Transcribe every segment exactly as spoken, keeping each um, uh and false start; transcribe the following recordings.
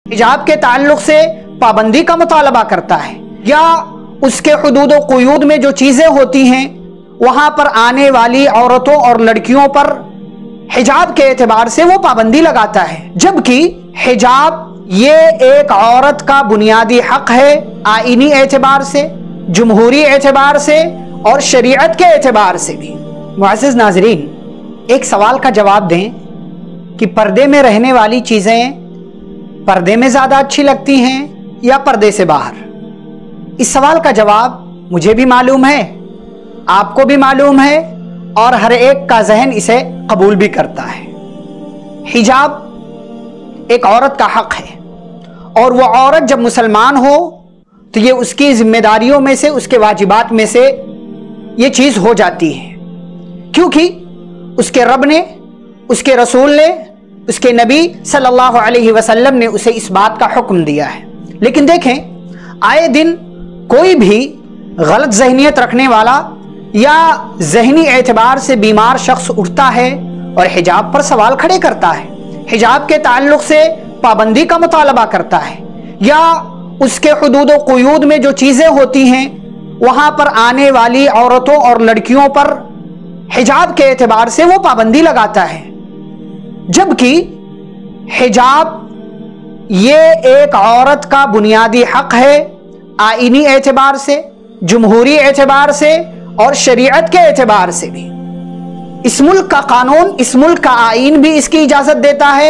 हिजाब के ताल्लुक से पाबंदी का मुतालबा करता है या उसके हुदूद व क़ुयूद में जो चीज़ें होती हैं वहाँ पर आने वाली औरतों और लड़कियों पर हिजाब के एतबार से वो पाबंदी लगाता है। जबकि हिजाब ये एक औरत का बुनियादी हक है आईनी एतबार से, जमहूरी एतबार से और शरीयत के एतबार से भी। मुअज़्ज़िज़ नाज़रीन, एक सवाल का जवाब दें कि पर्दे में रहने वाली चीज़ें पर्दे में ज़्यादा अच्छी लगती हैं या पर्दे से बाहर? इस सवाल का जवाब मुझे भी मालूम है, आपको भी मालूम है और हर एक का जहन इसे कबूल भी करता है। हिजाब एक औरत का हक है और वो औरत जब मुसलमान हो तो ये उसकी जिम्मेदारियों में से, उसके वाजिबात में से ये चीज़ हो जाती है, क्योंकि उसके रब ने, उसके रसूल ने, उसके नबी सल्लल्लाहु अलैहि वसल्लम ने उसे इस बात का हुक्म दिया है। लेकिन देखें, आए दिन कोई भी गलत ज़हनियत रखने वाला या ज़हनी एतबार से बीमार शख्स उठता है और हिजाब पर सवाल खड़े करता है, हिजाब के ताल्लुक से पाबंदी का मुतालबा करता है या उसके हुदूद व क़ुयूद में जो चीज़ें होती हैं वहाँ पर आने वाली औरतों और लड़कियों पर हिजाब के एतबार से वो पाबंदी लगाता है। जबकि हिजाब ये एक औरत का बुनियादी हक है आईनी एतबार से, जमहूरी एतबार से और शरीयत के एतबार से भी। इस मुल्क का कानून, इस मुल्क का आईन भी इसकी इजाजत देता है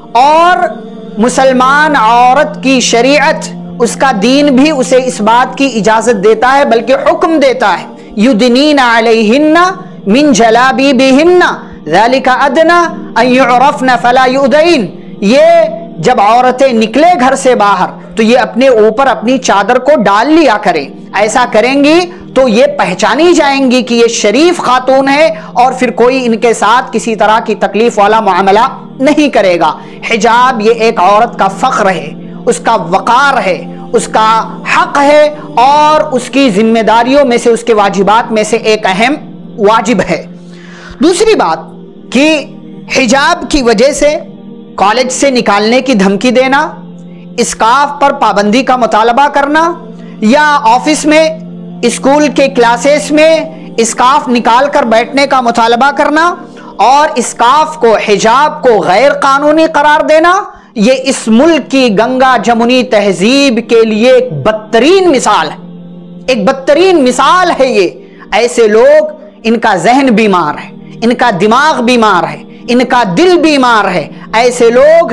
और मुसलमान औरत की शरीयत, उसका दीन भी उसे इस बात की इजाजत देता है, बल्कि हुक्म देता है, युदनीना अलैहिन्ना मिन जलाबीबिहिन्ना ज़ालिका अदना अन युअरफ़ना फला युदैन। ये जब औरतें निकले घर से बाहर तो ये अपने ऊपर अपनी चादर को डाल लिया करें। ऐसा करेंगी तो ये पहचानी जाएंगी कि ये शरीफ खातून है और फिर कोई इनके साथ किसी तरह की तकलीफ वाला मामला नहीं करेगा। हिजाब ये एक औरत का फ़ख्र है, उसका वक़ार है, उसका हक है और उसकी जिम्मेदारियों में से, उसके वाजिबात में से एक अहम वाजिब है। दूसरी बात कि हिजाब की वजह से कॉलेज से निकालने की धमकी देना, स्कार्फ पर पाबंदी का मुतालबा करना या ऑफिस में, स्कूल के क्लासेस में स्कार्फ निकाल कर बैठने का मुतालबा करना और स्कार्फ को, हिजाब को गैर कानूनी करार देना, ये इस मुल्क की गंगा जमुनी तहजीब के लिए एक बदतरीन मिसाल है, एक बदतरीन मिसाल है। ये ऐसे लोग, इनका जहन बीमार है, इनका दिमाग बीमार है, इनका दिल बीमार है। ऐसे लोग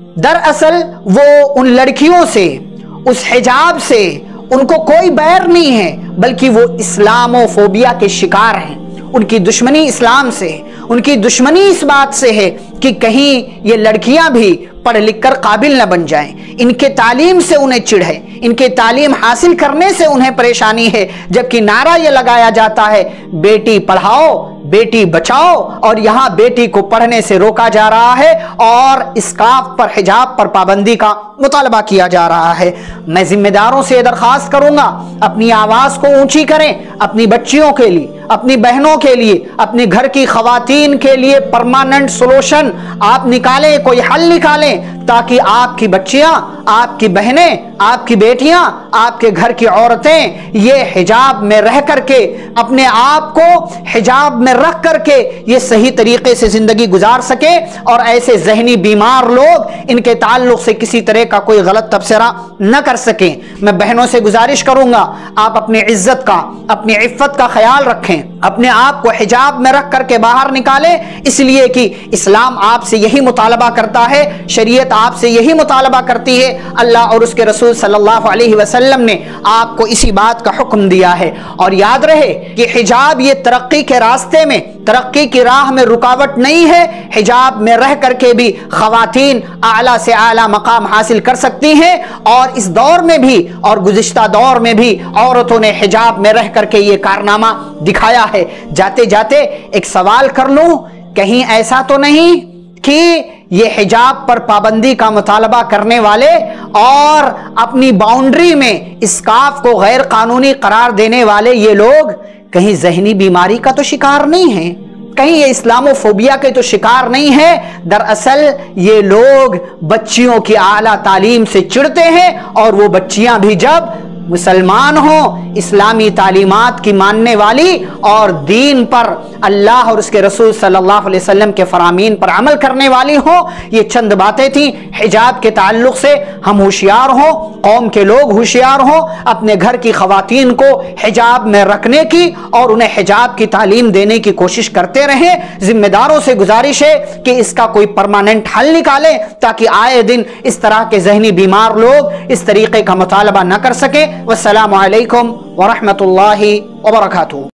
दरअसल वो उन लड़कियों से, उस हिजाब से उनको कोई बैर नहीं है, बल्कि वो इस्लामोफोबिया के शिकार हैं। उनकी दुश्मनी इस्लाम से, उनकी दुश्मनी इस बात से है कि कहीं ये लड़कियां भी पढ़ लिख कर काबिल न बन जाएं। इनके तालीम से उन्हें चिढ़ है, इनके तालीम हासिल करने से उन्हें परेशानी है, जबकि नारा ये लगाया जाता है बेटी पढ़ाओ, बेटी बचाओ, और यहाँ बेटी को पढ़ने से रोका जा रहा है और स्कार्फ पर, हिजाब पर पाबंदी का मुतालबा किया जा रहा है। मैं जिम्मेदारों से दरखास्त करूंगा, अपनी आवाज को ऊंची करें, अपनी बच्चियों के लिए, अपनी बहनों के लिए, अपने घर की खवातीन के लिए परमानेंट सोल्यूशन आप निकालें, कोई हल निकालें, ताकि आपकी बच्चियां, आपकी बहनें, आपकी बेटियां, आपके घर की औरतें ये हिजाब में रह करके, अपने आप को हिजाब में रख करके ये सही तरीके से जिंदगी गुजार सके और ऐसे जहनी बीमार लोग इनके ताल्लुक से किसी तरह का कोई गलत तबसरा न कर सके। मैं बहनों से गुजारिश करूंगा, आप अपनी इज्जत का, अपनी इफ्फत का ख्याल रखें, अपने आप को हिजाब में रख करके बाहर निकालें, इसलिए कि इस्लाम आपसे यही मुतालबा करता है, शरीयत आपसे यही मुतालबा करती है, अल्लाह और उसके रसूल सल्लल्लाहु अलैहि वसल्लम ने आपको इसी बात का हुक्म दिया है। और याद रहे कि हिजाब ये तरक्की के रास्ते में, तरक्की की राह में रुकावट नहीं है। हिजाब में रह करके भी खवातीन आला से आला मकाम हासिल कर सकती हैं और इस दौर में भी और गुज़िश्ता दौर में भी औरतों ने हिजाब में रह करके ये कारनामा दिखाया है। जाते जाते एक सवाल कर लूं, कहीं ऐसा तो नहीं कि ये हिजाब पर पाबंदी का मुतालबा करने वाले और अपनी बाउंड्री में स्कार्फ को गैर कानूनी करार देने वाले ये लोग कहीं जहनी बीमारी का तो शिकार नहीं हैं? کہیں یہ اسلاموفوبیا کے تو شکار نہیں ہے، دراصل یہ لوگ بچیوں کی اعلیٰ تعلیم سے چڑھتے ہیں، اور وہ بچیاں بھی جب مسلمان ہوں، اسلامی تعلیمات کی ماننے والی اور دین پر اللہ اور اس کے رسول صلی اللہ علیہ وسلم کے فرامین پر عمل کرنے والی ہوں۔ یہ چند باتیں تھیں حجاب کے تعلق سے۔ ہم ہوشیار ہوں، قوم کے لوگ ہوشیار ہوں، اپنے گھر کی خواتین کو حجاب میں رکھنے کی اور انہیں حجاب کی تعلیم دینے کی کوشش کرتے رہیں۔ ذمہ داروں سے گزارش ہے کہ اس کا کوئی پرماننٹ حل نکالیں تاکہ آئے دن اس طرح کے ذہنی بیمار لوگ اس طریقے کا مطالبہ نہ کر سکیں۔ والسلام علیکم ورحمۃ اللہ وبرکاتہ۔